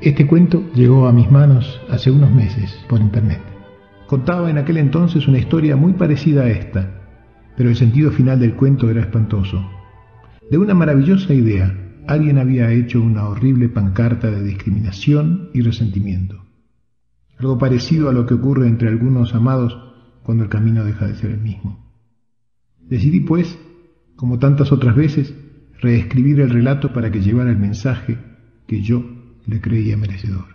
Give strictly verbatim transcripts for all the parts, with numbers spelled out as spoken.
Este cuento llegó a mis manos hace unos meses por internet. Contaba en aquel entonces una historia muy parecida a esta, pero el sentido final del cuento era espantoso. De una maravillosa idea, alguien había hecho una horrible pancarta de discriminación y resentimiento. Algo parecido a lo que ocurre entre algunos amados cuando el camino deja de ser el mismo. Decidí, pues, como tantas otras veces, reescribir el relato para que llevara el mensaje que yo le creía merecedor.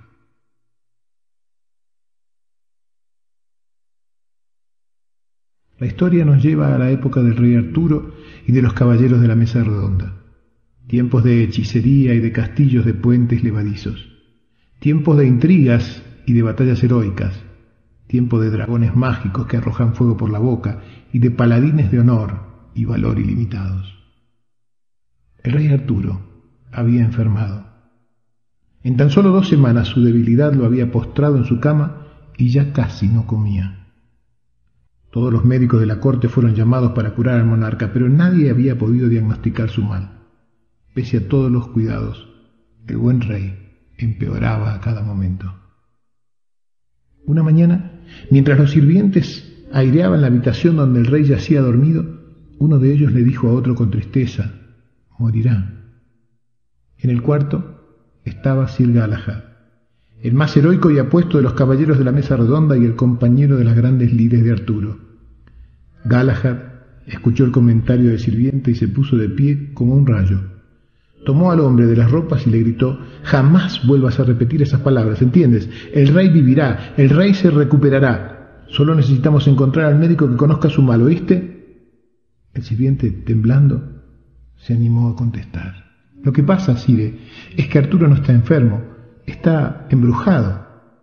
La historia nos lleva a la época del rey Arturo y de los caballeros de la mesa redonda. Tiempos de hechicería y de castillos de puentes levadizos. Tiempos de intrigas y de batallas heroicas. Tiempo de dragones mágicos que arrojan fuego por la boca y de paladines de honor y valor ilimitados. El rey Arturo había enfermado. En tan solo dos semanas su debilidad lo había postrado en su cama y ya casi no comía. Todos los médicos de la corte fueron llamados para curar al monarca, pero nadie había podido diagnosticar su mal. Pese a todos los cuidados, el buen rey empeoraba a cada momento. Una mañana, mientras los sirvientes aireaban la habitación donde el rey yacía dormido, uno de ellos le dijo a otro con tristeza: «Morirá». En el cuarto estaba Sir Galahad, el más heroico y apuesto de los caballeros de la mesa redonda y el compañero de las grandes lides de Arturo. Galahad escuchó el comentario del sirviente y se puso de pie como un rayo. Tomó al hombre de las ropas y le gritó: «Jamás vuelvas a repetir esas palabras, ¿entiendes? El rey vivirá, el rey se recuperará. Solo necesitamos encontrar al médico que conozca su mal, ¿oíste?» El sirviente, temblando, se animó a contestar: «Lo que pasa, sire, es que Arturo no está enfermo, está embrujado».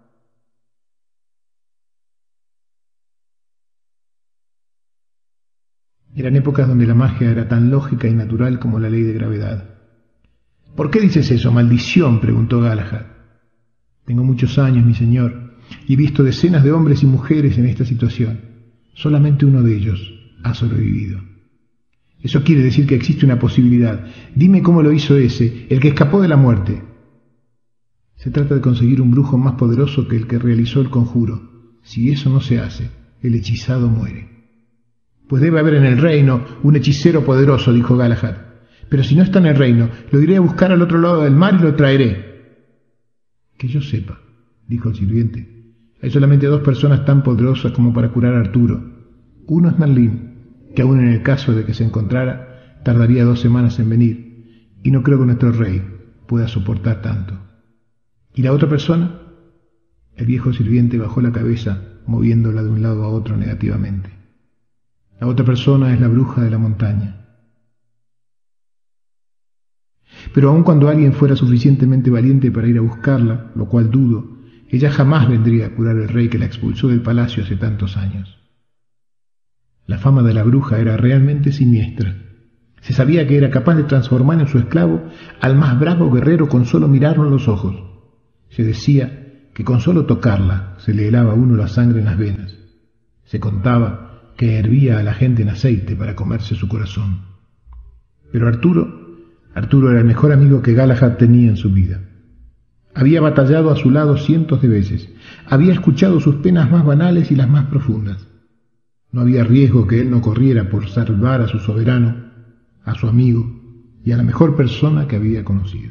Eran épocas donde la magia era tan lógica y natural como la ley de gravedad. «¿Por qué dices eso, maldición?», preguntó Galahad. «Tengo muchos años, mi señor, y he visto decenas de hombres y mujeres en esta situación. Solamente uno de ellos ha sobrevivido. Eso quiere decir que existe una posibilidad. Dime cómo lo hizo ese, el que escapó de la muerte». «Se trata de conseguir un brujo más poderoso que el que realizó el conjuro. Si eso no se hace, el hechizado muere». «Pues debe haber en el reino un hechicero poderoso», dijo Galahad. «Pero si no está en el reino, lo iré a buscar al otro lado del mar y lo traeré». «Que yo sepa», dijo el sirviente, «hay solamente dos personas tan poderosas como para curar a Arturo. Uno es Merlín, que aun en el caso de que se encontrara, tardaría dos semanas en venir, y no creo que nuestro rey pueda soportar tanto. ¿Y la otra persona?». El viejo sirviente bajó la cabeza, moviéndola de un lado a otro negativamente. «La otra persona es la bruja de la montaña». «Pero aun cuando alguien fuera suficientemente valiente para ir a buscarla, lo cual dudo, ella jamás vendría a curar al rey que la expulsó del palacio hace tantos años». La fama de la bruja era realmente siniestra. Se sabía que era capaz de transformar en su esclavo al más bravo guerrero con solo mirarlo a los ojos. Se decía que con solo tocarla se le helaba a uno la sangre en las venas. Se contaba que hervía a la gente en aceite para comerse su corazón. Pero Arturo, Arturo era el mejor amigo que Galahad tenía en su vida. Había batallado a su lado cientos de veces. Había escuchado sus penas más banales y las más profundas. No había riesgo que él no corriera por salvar a su soberano, a su amigo y a la mejor persona que había conocido.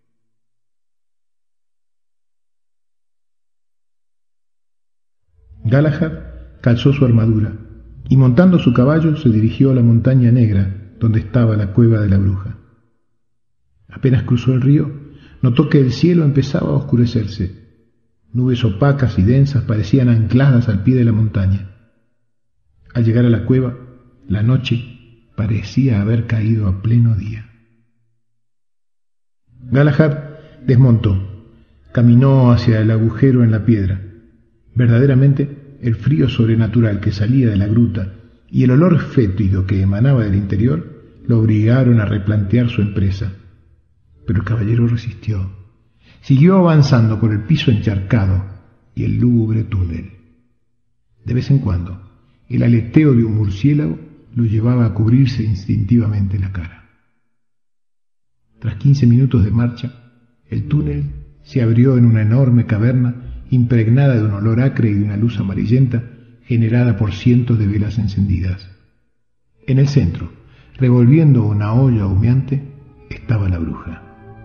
Galahad calzó su armadura y montando su caballo se dirigió a la montaña negra donde estaba la cueva de la bruja. Apenas cruzó el río, notó que el cielo empezaba a oscurecerse. Nubes opacas y densas parecían ancladas al pie de la montaña. Al llegar a la cueva, la noche parecía haber caído a pleno día. Galahad desmontó, caminó hacia el agujero en la piedra. Verdaderamente, el frío sobrenatural que salía de la gruta y el olor fétido que emanaba del interior lo obligaron a replantear su empresa. Pero el caballero resistió. Siguió avanzando por el piso encharcado y el lúgubre túnel. De vez en cuando, el aleteo de un murciélago lo llevaba a cubrirse instintivamente la cara. Tras quince minutos de marcha, el túnel se abrió en una enorme caverna impregnada de un olor acre y de una luz amarillenta generada por cientos de velas encendidas. En el centro, revolviendo una olla humeante, estaba la bruja.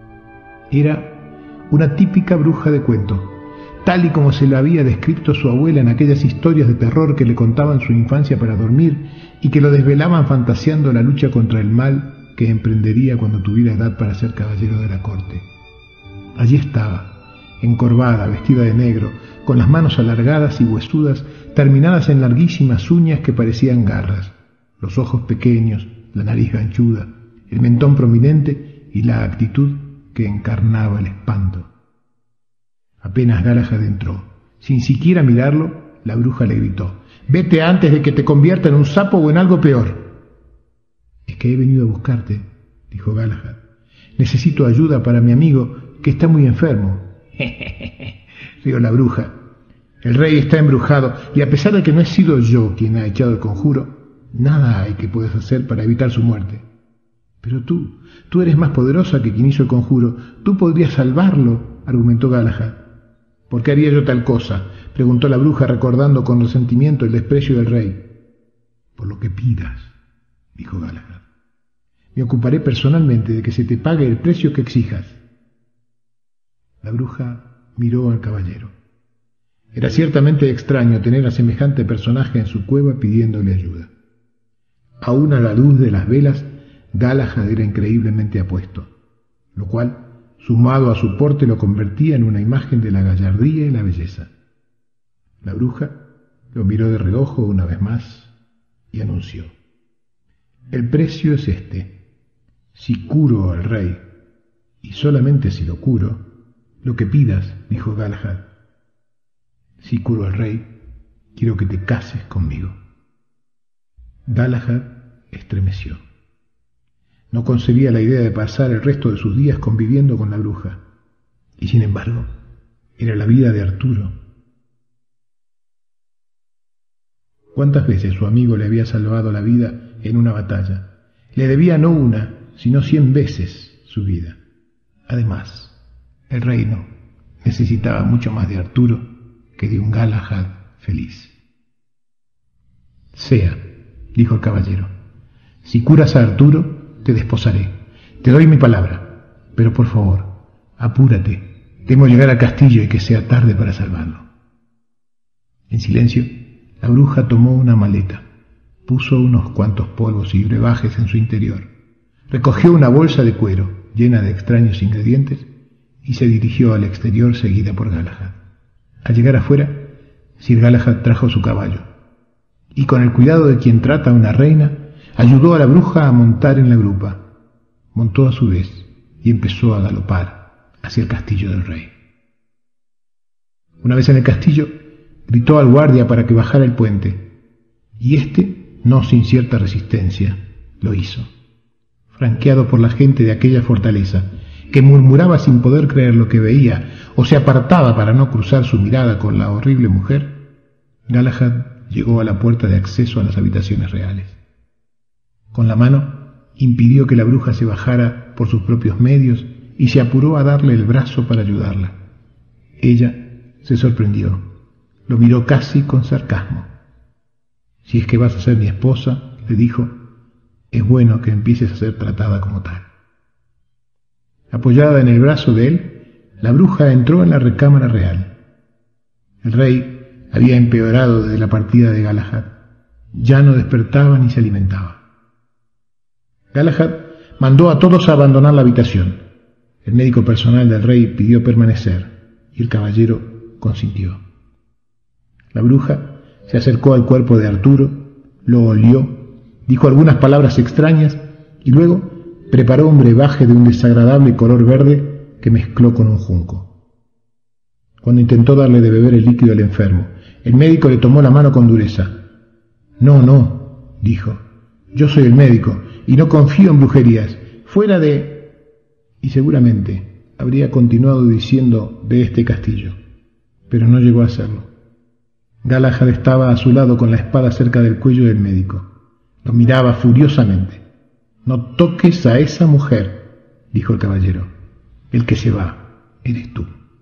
Era una típica bruja de cuento, tal y como se la había descrito su abuela en aquellas historias de terror que le contaban su infancia para dormir y que lo desvelaban fantaseando la lucha contra el mal que emprendería cuando tuviera edad para ser caballero de la corte. Allí estaba, encorvada, vestida de negro, con las manos alargadas y huesudas, terminadas en larguísimas uñas que parecían garras, los ojos pequeños, la nariz ganchuda, el mentón prominente y la actitud que encarnaba el espanto. Apenas Galahad entró, sin siquiera mirarlo, la bruja le gritó: «Vete antes de que te convierta en un sapo o en algo peor». «Es que he venido a buscarte», dijo Galahad. «Necesito ayuda para mi amigo, que está muy enfermo». «Jejeje», rió la bruja. «El rey está embrujado, y a pesar de que no he sido yo quien ha echado el conjuro, nada hay que puedas hacer para evitar su muerte». «Pero tú, tú eres más poderosa que quien hizo el conjuro. Tú podrías salvarlo», argumentó Galahad. «¿Por qué haría yo tal cosa?», preguntó la bruja, recordando con resentimiento el desprecio del rey. «Por lo que pidas», dijo Galahad. «Me ocuparé personalmente de que se te pague el precio que exijas». La bruja miró al caballero. Era ciertamente extraño tener a semejante personaje en su cueva pidiéndole ayuda. Aún a la luz de las velas, Galahad era increíblemente apuesto, lo cual, sumado a su porte, lo convertía en una imagen de la gallardía y la belleza. La bruja lo miró de reojo una vez más y anunció: «El precio es este. Si curo al rey, y solamente si lo curo, lo que pidas», dijo Galahad. «Si curo al rey, quiero que te cases conmigo». Galahad estremeció. No concebía la idea de pasar el resto de sus días conviviendo con la bruja. Y sin embargo, era la vida de Arturo. ¿Cuántas veces su amigo le había salvado la vida en una batalla? Le debía no una, sino cien veces su vida. Además, el reino necesitaba mucho más de Arturo que de un Galahad feliz. «Sea», dijo el caballero, «si curas a Arturo, te desposaré. Te doy mi palabra. Pero por favor, apúrate. Temo llegar al castillo y que sea tarde para salvarlo». En silencio, la bruja tomó una maleta, puso unos cuantos polvos y brebajes en su interior, recogió una bolsa de cuero llena de extraños ingredientes y se dirigió al exterior seguida por Galahad. Al llegar afuera, Sir Galahad trajo su caballo y, con el cuidado de quien trata a una reina, ayudó a la bruja a montar en la grupa. Montó a su vez y empezó a galopar hacia el castillo del rey. Una vez en el castillo, gritó al guardia para que bajara el puente, y éste, no sin cierta resistencia, lo hizo. Franqueado por la gente de aquella fortaleza, que murmuraba sin poder creer lo que veía, o se apartaba para no cruzar su mirada con la horrible mujer, Galahad llegó a la puerta de acceso a las habitaciones reales. Con la mano impidió que la bruja se bajara por sus propios medios y se apuró a darle el brazo para ayudarla. Ella se sorprendió, lo miró casi con sarcasmo. «Si es que vas a ser mi esposa», le dijo, «es bueno que empieces a ser tratada como tal». Apoyada en el brazo de él, la bruja entró en la recámara real. El rey había empeorado desde la partida de Galahad. Ya no despertaba ni se alimentaba. Galahad mandó a todos a abandonar la habitación. El médico personal del rey pidió permanecer, y el caballero consintió. La bruja se acercó al cuerpo de Arturo, lo olió, dijo algunas palabras extrañas y luego preparó un brebaje de un desagradable color verde que mezcló con un junco. Cuando intentó darle de beber el líquido al enfermo, el médico le tomó la mano con dureza. «No, no», dijo, «yo soy el médico y no confío en brujerías. Fuera de...» Y seguramente habría continuado diciendo «de este castillo», pero no llegó a hacerlo. Galahad estaba a su lado con la espada cerca del cuello del médico. Lo miraba furiosamente. «No toques a esa mujer», dijo el caballero. «El que se va eres tú».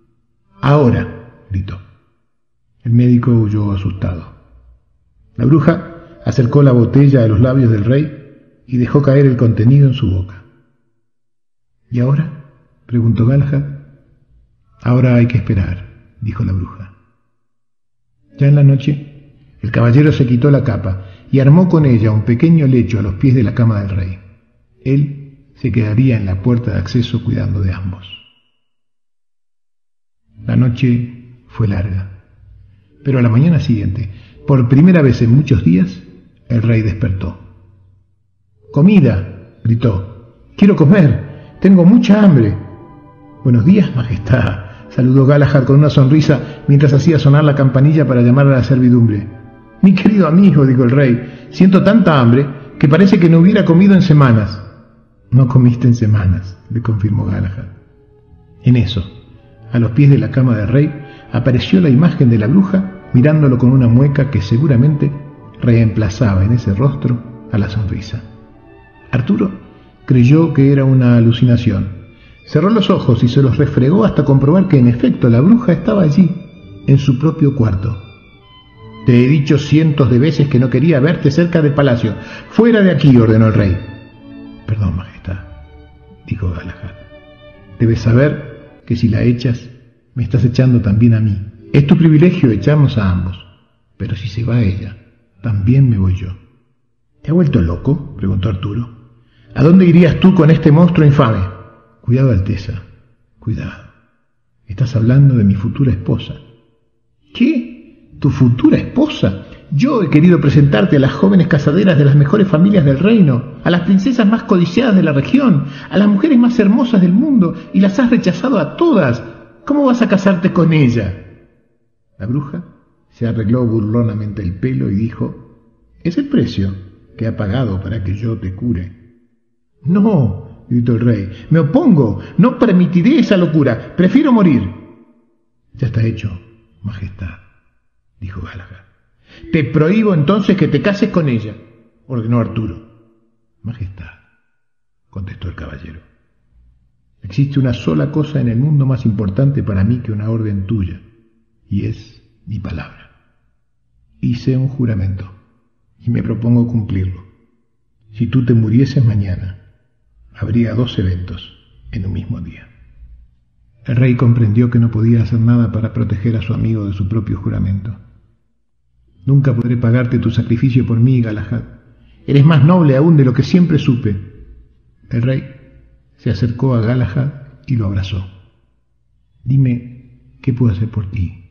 Ahora, gritó. El médico huyó asustado. La bruja acercó la botella a los labios del rey y dejó caer el contenido en su boca. ¿Y ahora?, preguntó Galahad. Ahora hay que esperar, dijo la bruja. Ya en la noche, el caballero se quitó la capa y armó con ella un pequeño lecho a los pies de la cama del rey. Él se quedaría en la puerta de acceso cuidando de ambos. La noche fue larga, pero a la mañana siguiente, por primera vez en muchos días, el rey despertó. ¡Comida!, gritó. ¡Quiero comer! ¡Tengo mucha hambre! Buenos días, majestad, saludó Galahad con una sonrisa mientras hacía sonar la campanilla para llamar a la servidumbre. Mi querido amigo, dijo el rey, siento tanta hambre que parece que no hubiera comido en semanas. No comiste en semanas, le confirmó Galahad. En eso, a los pies de la cama del rey, apareció la imagen de la bruja mirándolo con una mueca que seguramente reemplazaba en ese rostro a la sonrisa. Arturo creyó que era una alucinación. Cerró los ojos y se los refregó hasta comprobar que en efecto la bruja estaba allí, en su propio cuarto. Te he dicho cientos de veces que no quería verte cerca del palacio. Fuera de aquí, ordenó el rey. Perdón, majestad, dijo Galahad. Debes saber que si la echas, me estás echando también a mí. Es tu privilegio echarnos a ambos. Pero si se va ella, también me voy yo. ¿Te ha vuelto loco?, preguntó Arturo. ¿A dónde irías tú con este monstruo infame? Cuidado, Alteza, cuidado. Estás hablando de mi futura esposa. ¿Qué? ¿Tu futura esposa? Yo he querido presentarte a las jóvenes casaderas de las mejores familias del reino, a las princesas más codiciadas de la región, a las mujeres más hermosas del mundo, y las has rechazado a todas. ¿Cómo vas a casarte con ella? La bruja se arregló burlonamente el pelo y dijo, es el precio que ha pagado para que yo te cure. No, gritó el rey, me opongo, no permitiré esa locura, prefiero morir. Ya está hecho, majestad, dijo Galahad. Te prohíbo entonces que te cases con ella, ordenó Arturo. Majestad, contestó el caballero, existe una sola cosa en el mundo más importante para mí que una orden tuya, y es mi palabra. Hice un juramento, y me propongo cumplirlo. Si tú te murieses mañana, habría dos eventos en un mismo día. El rey comprendió que no podía hacer nada para proteger a su amigo de su propio juramento. Nunca podré pagarte tu sacrificio por mí, Galahad. Eres más noble aún de lo que siempre supe. El rey se acercó a Galahad y lo abrazó. Dime, ¿qué puedo hacer por ti?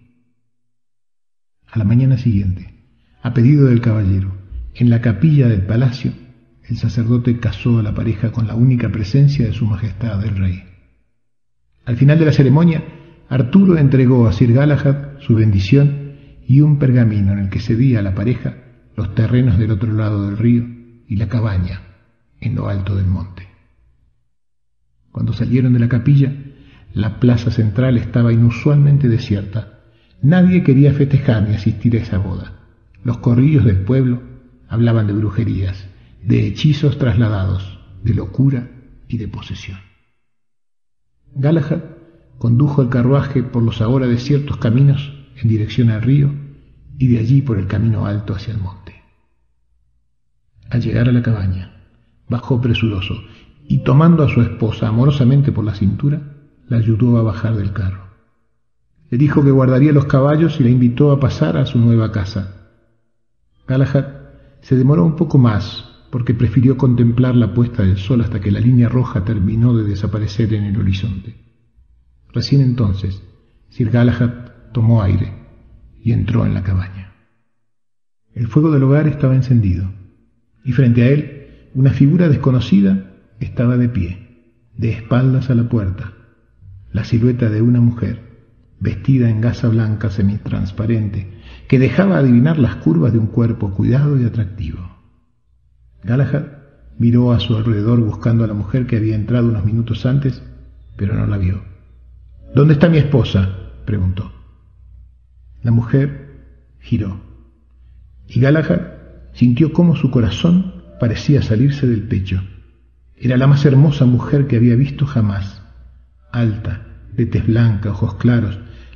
A la mañana siguiente, a pedido del caballero, en la capilla del palacio, el sacerdote casó a la pareja con la única presencia de su majestad el rey. Al final de la ceremonia, Arturo entregó a Sir Galahad su bendición y un pergamino en el que cedía a la pareja los terrenos del otro lado del río y la cabaña en lo alto del monte. Cuando salieron de la capilla, la plaza central estaba inusualmente desierta. Nadie quería festejar ni asistir a esa boda. Los corrillos del pueblo hablaban de brujerías, de hechizos trasladados, de locura y de posesión. Galahad condujo el carruaje por los ahora desiertos caminos en dirección al río y de allí por el camino alto hacia el monte. Al llegar a la cabaña, bajó presuroso y tomando a su esposa amorosamente por la cintura, la ayudó a bajar del carro. Le dijo que guardaría los caballos y la invitó a pasar a su nueva casa. Galahad se demoró un poco más porque prefirió contemplar la puesta del sol hasta que la línea roja terminó de desaparecer en el horizonte. Recién entonces, Sir Galahad tomó aire y entró en la cabaña. El fuego del hogar estaba encendido, y frente a él una figura desconocida estaba de pie, de espaldas a la puerta, la silueta de una mujer, vestida en gasa blanca semitransparente, que dejaba adivinar las curvas de un cuerpo cuidado y atractivo. Galahad miró a su alrededor buscando a la mujer que había entrado unos minutos antes, pero no la vio. ¿Dónde está mi esposa?, preguntó. La mujer giró, y Galahad sintió cómo su corazón parecía salirse del pecho. Era la más hermosa mujer que había visto jamás, alta, de tez blanca, ojos claros,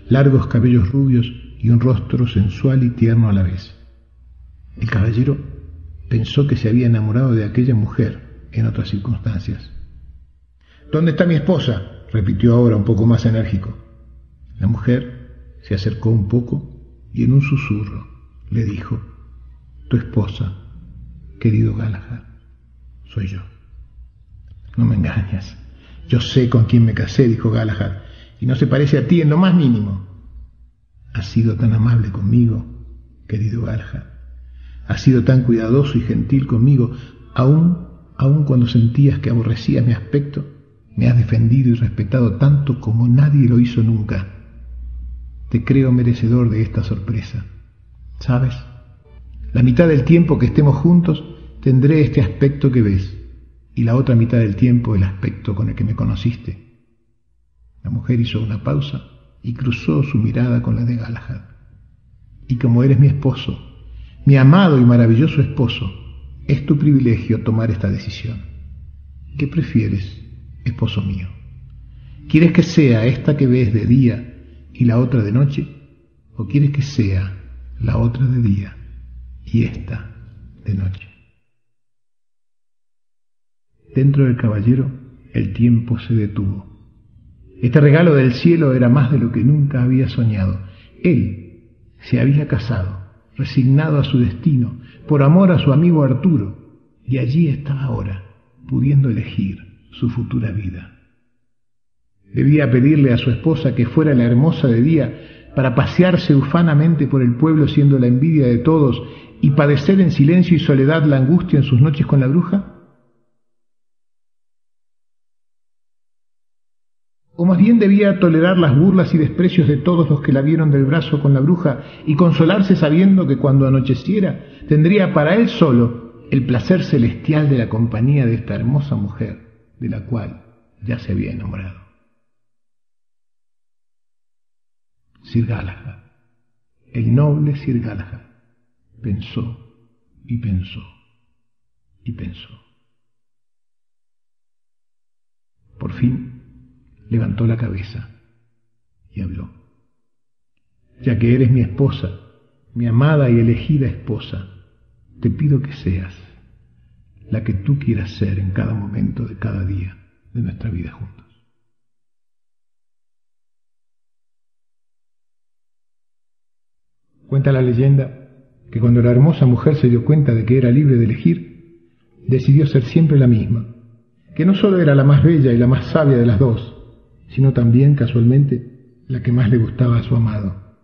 largos cabellos rubios y un rostro sensual y tierno a la vez. El caballero pensó que se había enamorado de aquella mujer en otras circunstancias. «¿Dónde está mi esposa?», repitió ahora un poco más enérgico. La mujer se acercó un poco y en un susurro le dijo: «Tu esposa, querido Galahad, soy yo». «No me engañas. Yo sé con quién me casé», dijo Galahad, «y no se parece a ti en lo más mínimo». «Has sido tan amable conmigo, querido Galahad. Has sido tan cuidadoso y gentil conmigo, aún, aún cuando sentías que aborrecías mi aspecto. Me has defendido y respetado tanto como nadie lo hizo nunca. Te creo merecedor de esta sorpresa. ¿Sabes? La mitad del tiempo que estemos juntos tendré este aspecto que ves, y la otra mitad del tiempo el aspecto con el que me conociste». La mujer hizo una pausa y cruzó su mirada con la de Galahad. «Y como eres mi esposo, mi amado y maravilloso esposo, es tu privilegio tomar esta decisión. ¿Qué prefieres, esposo mío? ¿Quieres que sea esta que ves de día y la otra de noche? ¿O quieres que sea la otra de día y esta de noche?» Dentro del caballero el tiempo se detuvo. Este regalo del cielo era más de lo que nunca había soñado. Él se había casado, resignado a su destino, por amor a su amigo Arturo, y allí estaba ahora, pudiendo elegir su futura vida. Debía pedirle a su esposa que fuera la hermosa de día para pasearse ufanamente por el pueblo siendo la envidia de todos y padecer en silencio y soledad la angustia en sus noches con la bruja. ¿O más bien debía tolerar las burlas y desprecios de todos los que la vieron del brazo con la bruja y consolarse sabiendo que cuando anocheciera tendría para él solo el placer celestial de la compañía de esta hermosa mujer de la cual ya se había enamorado? Sir Galahad, el noble Sir Galahad, pensó y pensó y pensó. Por fin levantó la cabeza y habló: «Ya que eres mi esposa, mi amada y elegida esposa, te pido que seas la que tú quieras ser en cada momento de cada día de nuestra vida juntos». Cuenta la leyenda que cuando la hermosa mujer se dio cuenta de que era libre de elegir, decidió ser siempre la misma, que no solo era la más bella y la más sabia de las dos, sino también, casualmente, la que más le gustaba a su amado.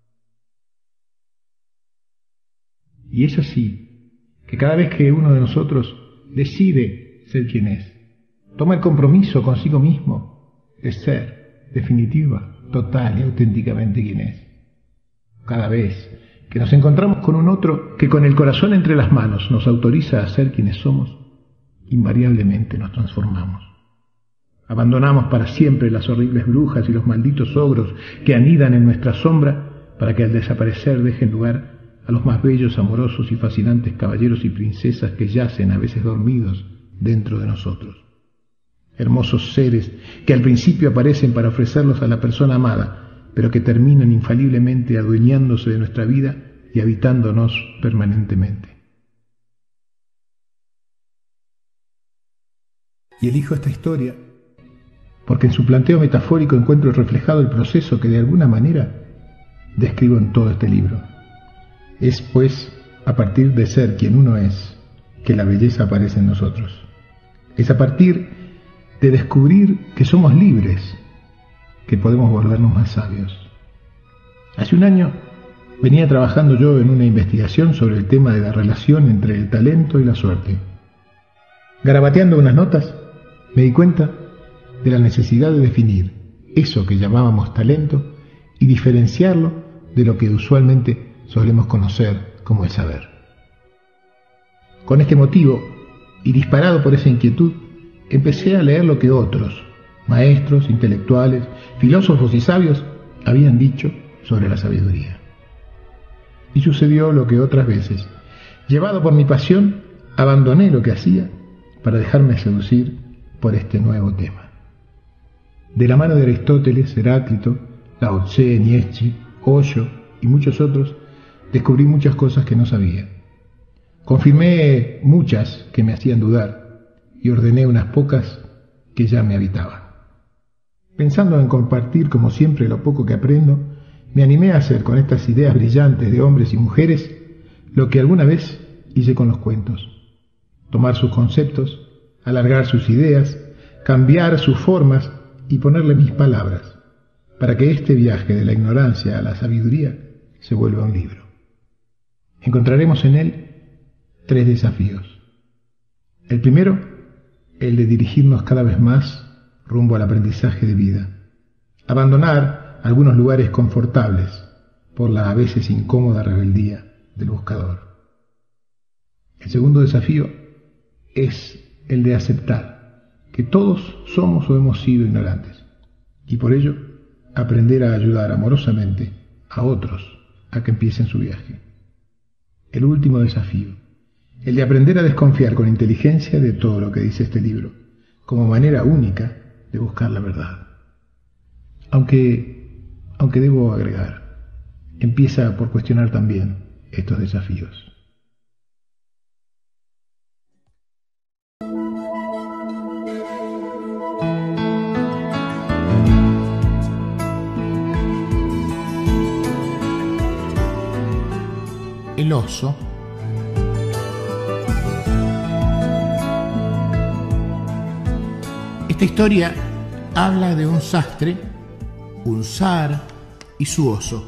Y es así que cada vez que uno de nosotros decide ser quien es, toma el compromiso consigo mismo de ser definitiva, total y auténticamente quien es. Cada vez que nos encontramos con un otro que con el corazón entre las manos nos autoriza a ser quienes somos, invariablemente nos transformamos. Abandonamos para siempre las horribles brujas y los malditos ogros que anidan en nuestra sombra para que al desaparecer dejen lugar a los más bellos, amorosos y fascinantes caballeros y princesas que yacen a veces dormidos dentro de nosotros. Hermosos seres que al principio aparecen para ofrecerlos a la persona amada, pero que terminan infaliblemente adueñándose de nuestra vida y habitándonos permanentemente. Y elijo esta historia porque en su planteo metafórico encuentro reflejado el proceso que de alguna manera describo en todo este libro. Es, pues, a partir de ser quien uno es, que la belleza aparece en nosotros. Es a partir de descubrir que somos libres, que podemos volvernos más sabios. Hace un año venía trabajando yo en una investigación sobre el tema de la relación entre el talento y la suerte. Garabateando unas notas, me di cuenta de la necesidad de definir eso que llamábamos talento y diferenciarlo de lo que usualmente solemos conocer como el saber. Con este motivo, y disparado por esa inquietud, empecé a leer lo que otros, maestros, intelectuales, filósofos y sabios, habían dicho sobre la sabiduría. Y sucedió lo que otras veces, llevado por mi pasión, abandoné lo que hacía para dejarme seducir por este nuevo tema. De la mano de Aristóteles, Heráclito, Lao Tse, Nietzsche, Osho y muchos otros, descubrí muchas cosas que no sabía. Confirmé muchas que me hacían dudar y ordené unas pocas que ya me habitaban. Pensando en compartir como siempre lo poco que aprendo, me animé a hacer con estas ideas brillantes de hombres y mujeres lo que alguna vez hice con los cuentos. Tomar sus conceptos, alargar sus ideas, cambiar sus formas y ponerle mis palabras, para que este viaje de la ignorancia a la sabiduría se vuelva un libro. Encontraremos en él tres desafíos. El primero, el de dirigirnos cada vez más rumbo al aprendizaje de vida. Abandonar algunos lugares confortables por la a veces incómoda rebeldía del buscador. El segundo desafío es el de aceptar que todos somos o hemos sido ignorantes y por ello aprender a ayudar amorosamente a otros a que empiecen su viaje. El último desafío, el de aprender a desconfiar con inteligencia de todo lo que dice este libro, como manera única de buscar la verdad. Aunque, aunque debo agregar, empieza por cuestionar también estos desafíos. El oso. Esta historia habla de un sastre, un zar y su oso.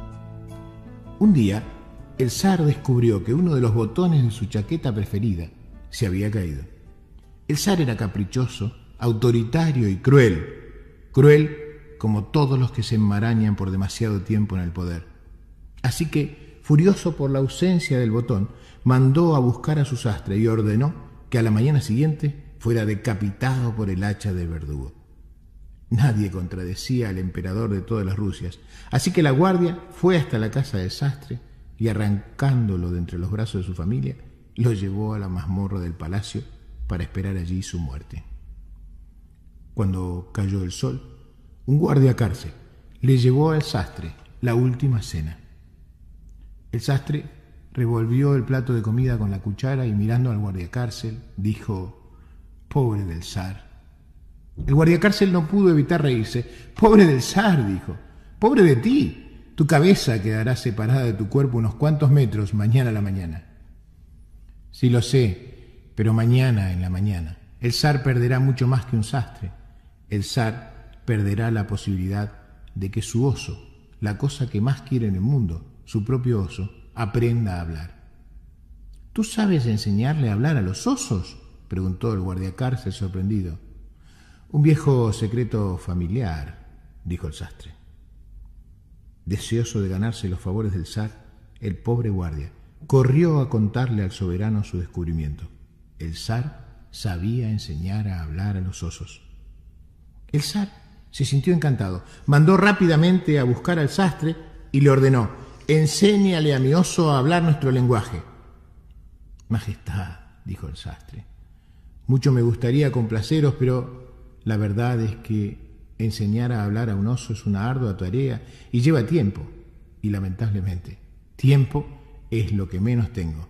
Un día, el zar descubrió que uno de los botones de su chaqueta preferida se había caído. El zar era caprichoso, autoritario y cruel. Cruel como todos los que se enmarañan por demasiado tiempo en el poder. Así que, furioso por la ausencia del botón, mandó a buscar a su sastre y ordenó que a la mañana siguiente fuera decapitado por el hacha del verdugo. Nadie contradecía al emperador de todas las Rusias, así que la guardia fue hasta la casa del sastre y, arrancándolo de entre los brazos de su familia, lo llevó a la mazmorra del palacio para esperar allí su muerte. Cuando cayó el sol, un guardia cárcel le llevó al sastre la última cena. El sastre revolvió el plato de comida con la cuchara y, mirando al guardiacárcel, dijo: «Pobre del zar». El guardiacárcel no pudo evitar reírse. «Pobre del zar», dijo. «Pobre de ti. Tu cabeza quedará separada de tu cuerpo unos cuantos metros mañana a la mañana». «Sí lo sé, pero mañana en la mañana. El zar perderá mucho más que un sastre. El zar perderá la posibilidad de que su oso, la cosa que más quiere en el mundo, su propio oso, aprenda a hablar». «¿Tú sabes enseñarle a hablar a los osos?», preguntó el guardiacárcel sorprendido. «Un viejo secreto familiar», dijo el sastre. Deseoso de ganarse los favores del zar, el pobre guardia corrió a contarle al soberano su descubrimiento. El zar sabía enseñar a hablar a los osos. El zar se sintió encantado. Mandó rápidamente a buscar al sastre y le ordenó: «Enséñale a mi oso a hablar nuestro lenguaje». «Majestad», dijo el sastre, «mucho me gustaría complaceros, pero la verdad es que enseñar a hablar a un oso es una ardua tarea y lleva tiempo, y lamentablemente, tiempo es lo que menos tengo».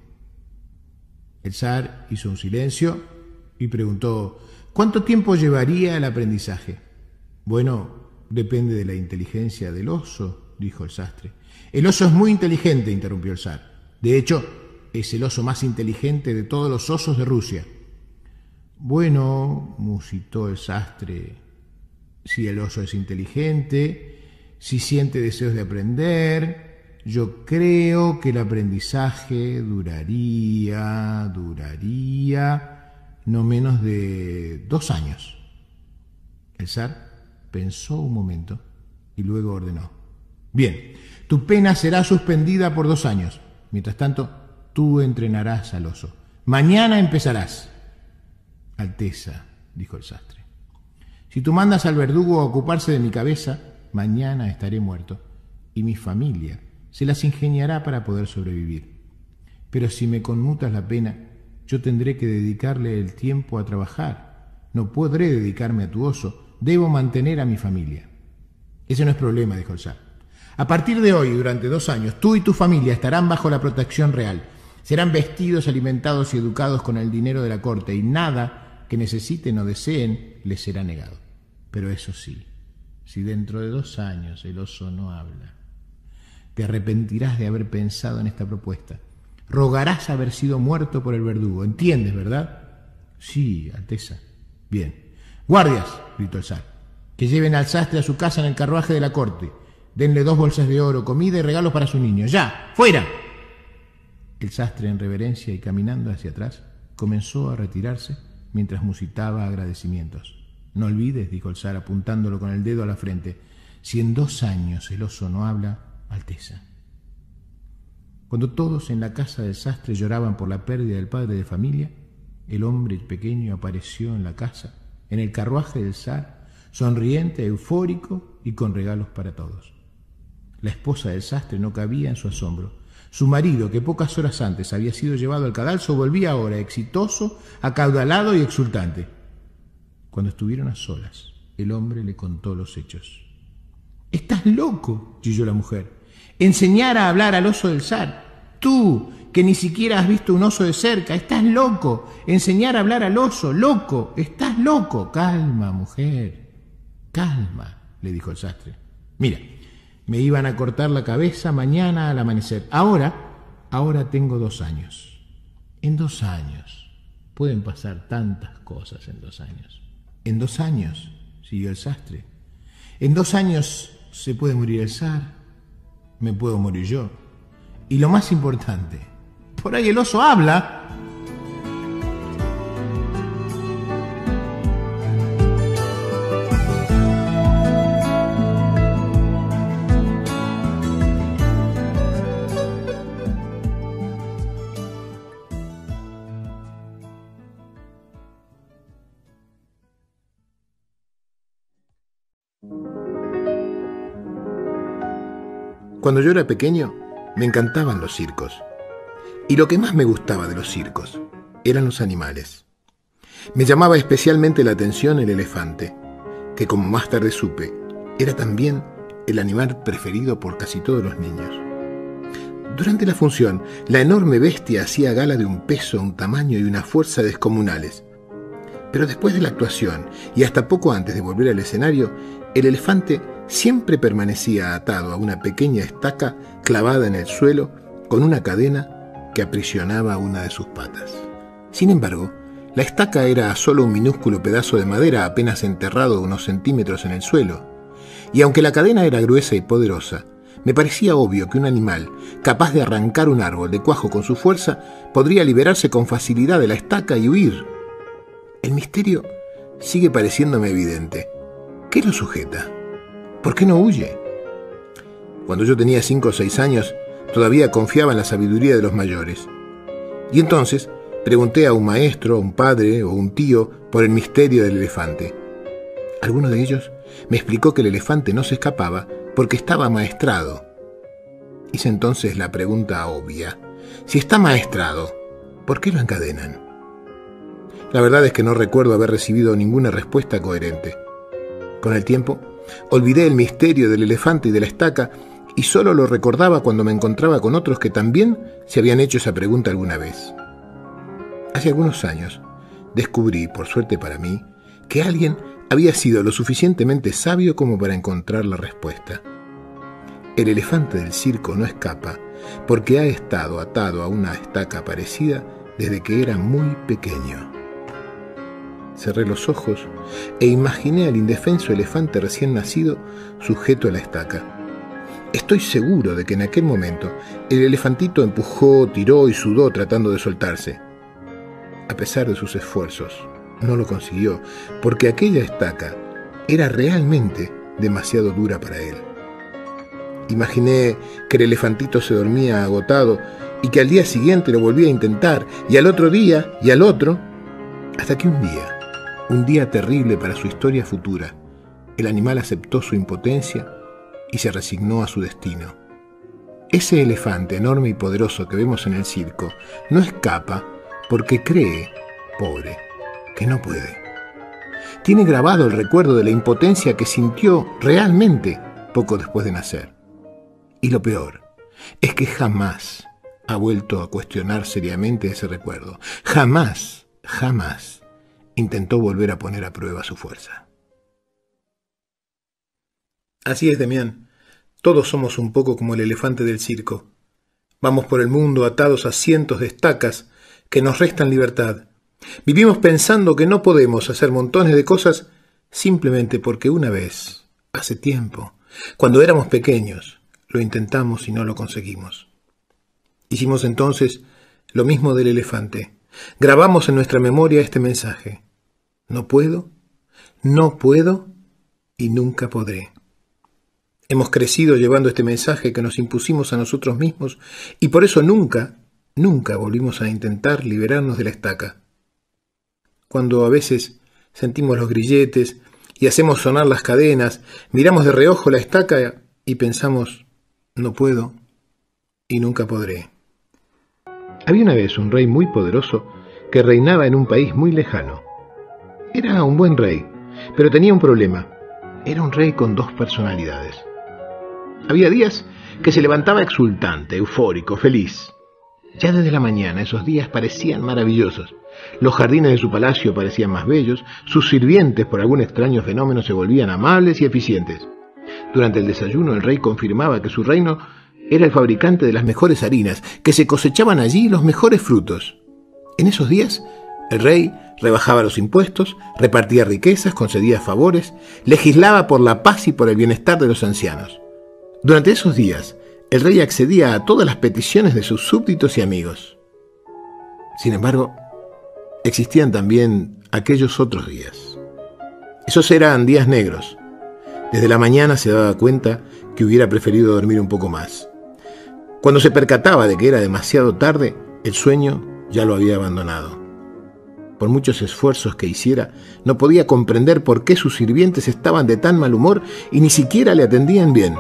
El zar hizo un silencio y preguntó: «¿Cuánto tiempo llevaría el aprendizaje?». «Bueno, depende de la inteligencia del oso», dijo el sastre. «El oso es muy inteligente», interrumpió el zar. «De hecho, es el oso más inteligente de todos los osos de Rusia». «Bueno», musitó el sastre, «si el oso es inteligente, si siente deseos de aprender, yo creo que el aprendizaje duraría, duraría no menos de dos años». El zar pensó un momento y luego ordenó: «Bien, tu pena será suspendida por dos años. Mientras tanto, tú entrenarás al oso. Mañana empezarás». «Alteza», dijo el sastre, «si tú mandas al verdugo a ocuparse de mi cabeza, mañana estaré muerto y mi familia se las ingeniará para poder sobrevivir. Pero si me conmutas la pena, yo tendré que dedicarle el tiempo a trabajar. No podré dedicarme a tu oso, debo mantener a mi familia». Ese no es problema, dijo el zar. A partir de hoy, durante dos años, tú y tu familia estarán bajo la protección real. Serán vestidos, alimentados y educados con el dinero de la corte, y nada que necesiten o deseen les será negado. Pero eso sí, si dentro de dos años el oso no habla, te arrepentirás de haber pensado en esta propuesta. Rogarás haber sido muerto por el verdugo. ¿Entiendes, verdad? Sí, Alteza. Bien. Guardias, gritó el zar, que lleven al sastre a su casa en el carruaje de la corte. Denle dos bolsas de oro, comida y regalos para su niño. ¡Ya! ¡Fuera! El sastre, en reverencia y caminando hacia atrás, comenzó a retirarse mientras musitaba agradecimientos. No olvides, dijo el zar apuntándolo con el dedo a la frente, si en dos años el oso no habla, Alteza. Cuando todos en la casa del sastre lloraban por la pérdida del padre de familia, el hombre pequeño apareció en la casa, en el carruaje del zar, sonriente, eufórico y con regalos para todos. La esposa del sastre no cabía en su asombro. Su marido, que pocas horas antes había sido llevado al cadalso, volvía ahora exitoso, acaudalado y exultante. Cuando estuvieron a solas, el hombre le contó los hechos. «¡Estás loco!», chilló la mujer. «Enseñar a hablar al oso del zar. Tú, que ni siquiera has visto un oso de cerca, estás loco. Enseñar a hablar al oso, loco, estás loco». «Calma, mujer, calma», le dijo el sastre. «Mira, me iban a cortar la cabeza mañana al amanecer. Ahora, ahora tengo dos años. En dos años pueden pasar tantas cosas en dos años. En dos años, siguió el sastre. En dos años se puede morir el zar, me puedo morir yo. Y lo más importante, por ahí el oso habla». Cuando yo era pequeño, me encantaban los circos. Y lo que más me gustaba de los circos eran los animales. Me llamaba especialmente la atención el elefante, que, como más tarde supe, era también el animal preferido por casi todos los niños. Durante la función, la enorme bestia hacía gala de un peso, un tamaño y una fuerza descomunales. Pero después de la actuación, y hasta poco antes de volver al escenario, el elefante siempre permanecía atado a una pequeña estaca clavada en el suelo con una cadena que aprisionaba una de sus patas. Sin embargo, la estaca era solo un minúsculo pedazo de madera apenas enterrado unos centímetros en el suelo, y aunque la cadena era gruesa y poderosa, me parecía obvio que un animal capaz de arrancar un árbol de cuajo con su fuerza podría liberarse con facilidad de la estaca y huir. El misterio sigue pareciéndome evidente. ¿Qué lo sujeta? ¿Por qué no huye? Cuando yo tenía cinco o seis años, todavía confiaba en la sabiduría de los mayores. Y entonces pregunté a un maestro, a un padre o un tío por el misterio del elefante. Alguno de ellos me explicó que el elefante no se escapaba porque estaba amaestrado. Hice entonces la pregunta obvia. Si está amaestrado, ¿por qué lo encadenan? La verdad es que no recuerdo haber recibido ninguna respuesta coherente. Con el tiempo, olvidé el misterio del elefante y de la estaca y solo lo recordaba cuando me encontraba con otros que también se habían hecho esa pregunta alguna vez. Hace algunos años descubrí, por suerte para mí, que alguien había sido lo suficientemente sabio como para encontrar la respuesta. El elefante del circo no escapa porque ha estado atado a una estaca parecida desde que era muy pequeño. Cerré los ojos e imaginé al indefenso elefante recién nacido sujeto a la estaca. Estoy seguro de que en aquel momento el elefantito empujó, tiró y sudó tratando de soltarse. A pesar de sus esfuerzos, no lo consiguió, porque aquella estaca era realmente demasiado dura para él. Imaginé que el elefantito se dormía agotado y que al día siguiente lo volvía a intentar, y al otro día, y al otro, hasta que un día, un día terrible para su historia futura, el animal aceptó su impotencia y se resignó a su destino. Ese elefante enorme y poderoso que vemos en el circo no escapa porque cree, pobre, que no puede. Tiene grabado el recuerdo de la impotencia que sintió realmente poco después de nacer. Y lo peor es que jamás ha vuelto a cuestionar seriamente ese recuerdo. Jamás, jamás intentó volver a poner a prueba su fuerza. Así es, Demián. Todos somos un poco como el elefante del circo. Vamos por el mundo atados a cientos de estacas que nos restan libertad. Vivimos pensando que no podemos hacer montones de cosas simplemente porque una vez, hace tiempo, cuando éramos pequeños, lo intentamos y no lo conseguimos. Hicimos entonces lo mismo del elefante. Grabamos en nuestra memoria este mensaje: no puedo, no puedo y nunca podré. Hemos crecido llevando este mensaje que nos impusimos a nosotros mismos y por eso nunca, nunca volvimos a intentar liberarnos de la estaca. Cuando a veces sentimos los grilletes y hacemos sonar las cadenas, miramos de reojo la estaca y pensamos: no puedo y nunca podré. Había una vez un rey muy poderoso que reinaba en un país muy lejano. Era un buen rey, pero tenía un problema. Era un rey con dos personalidades. Había días que se levantaba exultante, eufórico, feliz. Ya desde la mañana esos días parecían maravillosos. Los jardines de su palacio parecían más bellos, sus sirvientes por algún extraño fenómeno se volvían amables y eficientes. Durante el desayuno el rey confirmaba que su reino era el fabricante de las mejores harinas, que se cosechaban allí los mejores frutos. En esos días el rey rebajaba los impuestos, repartía riquezas, concedía favores, legislaba por la paz y por el bienestar de los ancianos. Durante esos días el rey accedía a todas las peticiones de sus súbditos y amigos. Sin embargo, existían también aquellos otros días. Esos eran días negros. Desde la mañana se daba cuenta que hubiera preferido dormir un poco más. Cuando se percataba de que era demasiado tarde, el sueño ya lo había abandonado. Por muchos esfuerzos que hiciera, no podía comprender por qué sus sirvientes estaban de tan mal humor y ni siquiera le atendían bien.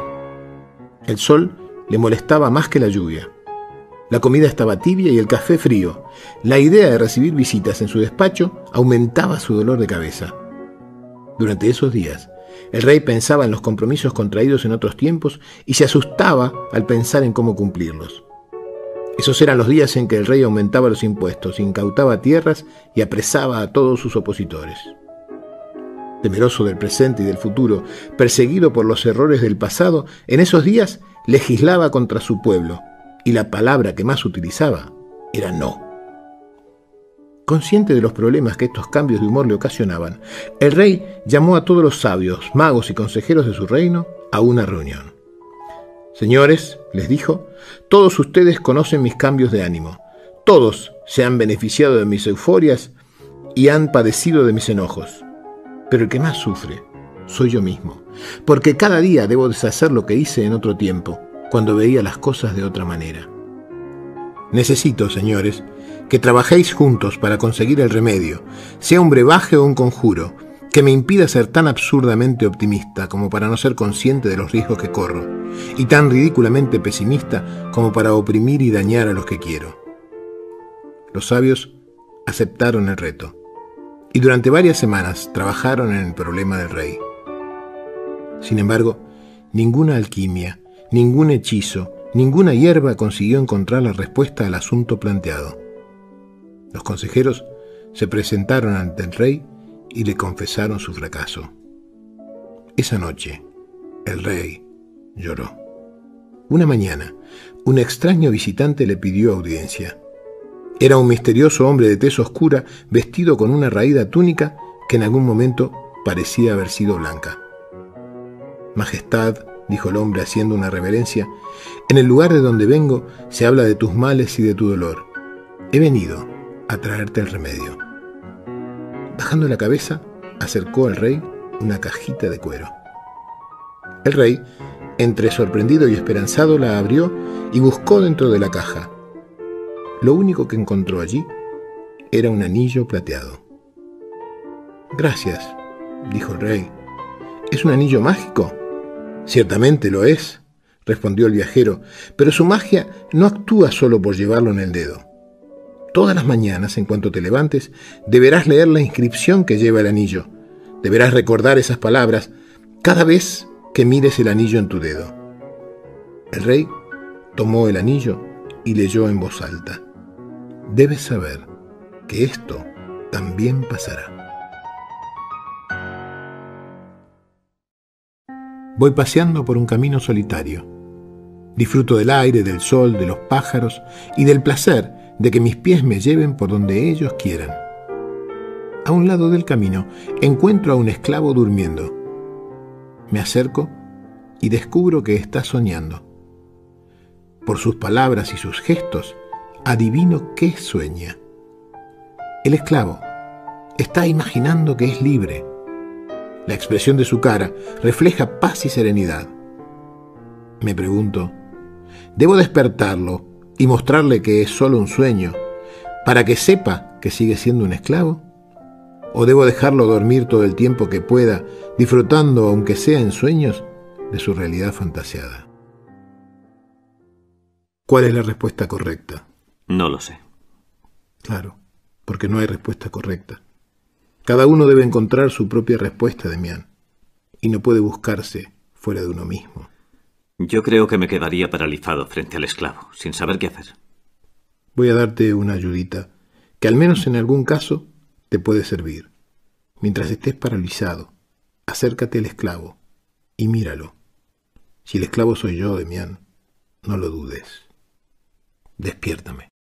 El sol le molestaba más que la lluvia. La comida estaba tibia y el café frío. La idea de recibir visitas en su despacho aumentaba su dolor de cabeza. Durante esos días, el rey pensaba en los compromisos contraídos en otros tiempos y se asustaba al pensar en cómo cumplirlos. Esos eran los días en que el rey aumentaba los impuestos, incautaba tierras y apresaba a todos sus opositores. Temeroso del presente y del futuro, perseguido por los errores del pasado, en esos días legislaba contra su pueblo, y la palabra que más utilizaba era no. Consciente de los problemas que estos cambios de humor le ocasionaban, el rey llamó a todos los sabios, magos y consejeros de su reino a una reunión. Señores, les dijo, todos ustedes conocen mis cambios de ánimo. Todos se han beneficiado de mis euforias y han padecido de mis enojos. Pero el que más sufre soy yo mismo, porque cada día debo deshacer lo que hice en otro tiempo, cuando veía las cosas de otra manera. Necesito, señores, que trabajéis juntos para conseguir el remedio, sea un brebaje o un conjuro, que me impida ser tan absurdamente optimista como para no ser consciente de los riesgos que corro, y tan ridículamente pesimista como para oprimir y dañar a los que quiero. Los sabios aceptaron el reto, y durante varias semanas trabajaron en el problema del rey. Sin embargo, ninguna alquimia, ningún hechizo, ninguna hierba consiguió encontrar la respuesta al asunto planteado. Los consejeros se presentaron ante el rey y le confesaron su fracaso. Esa noche, el rey lloró. Una mañana, un extraño visitante le pidió audiencia. Era un misterioso hombre de tez oscura, vestido con una raída túnica que en algún momento parecía haber sido blanca. Majestad, dijo el hombre haciendo una reverencia, en el lugar de donde vengo se habla de tus males y de tu dolor. He venido a traerte el remedio. Bajando la cabeza, acercó al rey una cajita de cuero. El rey, entre sorprendido y esperanzado, la abrió y buscó dentro de la caja. Lo único que encontró allí era un anillo plateado. Gracias, dijo el rey. ¿Es un anillo mágico? Ciertamente lo es, respondió el viajero, pero su magia no actúa solo por llevarlo en el dedo. Todas las mañanas, en cuanto te levantes, deberás leer la inscripción que lleva el anillo. Deberás recordar esas palabras cada vez que mires el anillo en tu dedo. El rey tomó el anillo y leyó en voz alta: debes saber que esto también pasará. Voy paseando por un camino solitario. Disfruto del aire, del sol, de los pájaros y del placer de que mis pies me lleven por donde ellos quieran. A un lado del camino encuentro a un esclavo durmiendo. Me acerco y descubro que está soñando. Por sus palabras y sus gestos, adivino qué sueña. El esclavo está imaginando que es libre. La expresión de su cara refleja paz y serenidad. Me pregunto, ¿debo despertarlo y mostrarle que es solo un sueño para que sepa que sigue siendo un esclavo? ¿O debo dejarlo dormir todo el tiempo que pueda, disfrutando, aunque sea en sueños, de su realidad fantaseada? ¿Cuál es la respuesta correcta? No lo sé. Claro, porque no hay respuesta correcta. Cada uno debe encontrar su propia respuesta, Demián, y no puede buscarse fuera de uno mismo. Yo creo que me quedaría paralizado frente al esclavo, sin saber qué hacer. Voy a darte una ayudita, que al menos en algún caso te puede servir. Mientras estés paralizado, acércate al esclavo y míralo. Si el esclavo soy yo, Demián, no lo dudes. Despiértame.